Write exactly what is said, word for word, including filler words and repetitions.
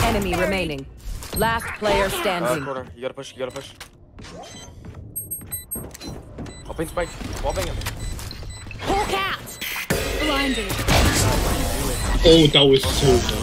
enemy remaining. Last player Uh, standing. corner. You gotta push. You gotta push. Open spike. Wobbing him. Hawk out! Blinded. Oh, that was so bad.